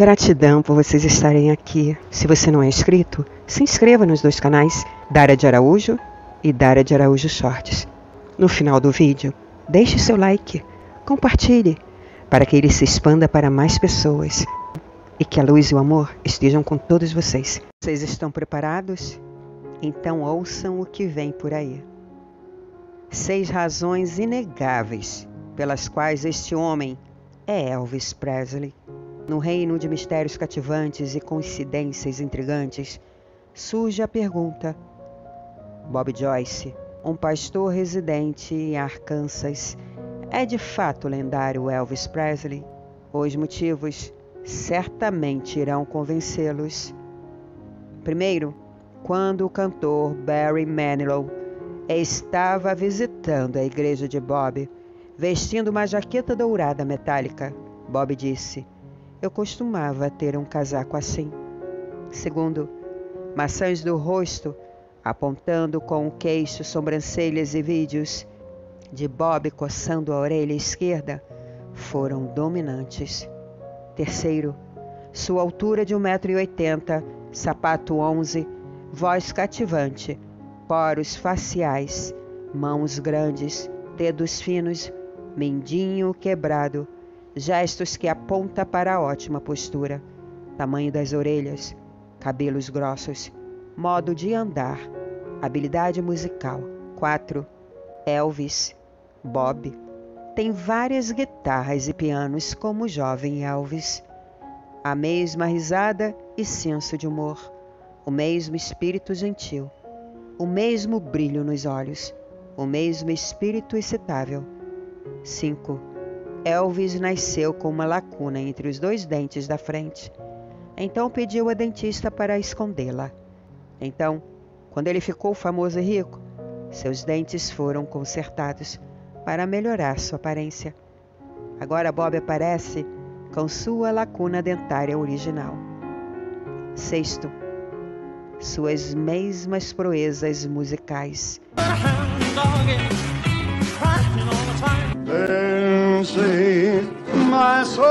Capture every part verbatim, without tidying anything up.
Gratidão por vocês estarem aqui. Se você não é inscrito, se inscreva nos dois canais, Dara de Araújo e Dara de Araújo Shorts. No final do vídeo, deixe seu like, compartilhe, para que ele se expanda para mais pessoas. E que a luz e o amor estejam com todos vocês. Vocês estão preparados? Então ouçam o que vem por aí. Seis razões inegáveis pelas quais este homem é Elvis Presley. No reino de mistérios cativantes e coincidências intrigantes, surge a pergunta: Bob Joyce, um pastor residente em Arkansas, é de fato o lendário Elvis Presley? Os motivos certamente irão convencê-los. Primeiro, quando o cantor Barry Manilow estava visitando a igreja de Bob, vestindo uma jaqueta dourada metálica, Bob disse: eu costumava ter um casaco assim. Segundo, maçãs do rosto, apontando com o queixo, sobrancelhas e vídeos de Bob coçando a orelha esquerda, foram dominantes. Terceiro, sua altura de um metro e oitenta, sapato onze, voz cativante, poros faciais, mãos grandes, dedos finos, mindinho quebrado, gestos que apontam para a ótima postura, tamanho das orelhas, cabelos grossos, modo de andar, habilidade musical. Quatro. Elvis, Bob, tem várias guitarras e pianos como o jovem Elvis. A mesma risada e senso de humor, o mesmo espírito gentil, o mesmo brilho nos olhos, o mesmo espírito excitável. Cinco. Elvis nasceu com uma lacuna entre os dois dentes da frente. Então pediu a dentista para escondê-la. Então, quando ele ficou famoso e rico, seus dentes foram consertados para melhorar sua aparência. Agora Bob aparece com sua lacuna dentária original. Sexto, suas mesmas proezas musicais. Say, my soul,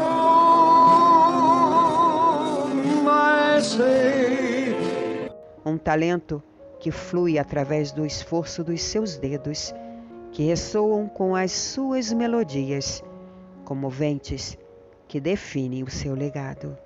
my say. Um talento que flui através do esforço dos seus dedos, que ressoam com as suas melodias, comoventes, que definem o seu legado.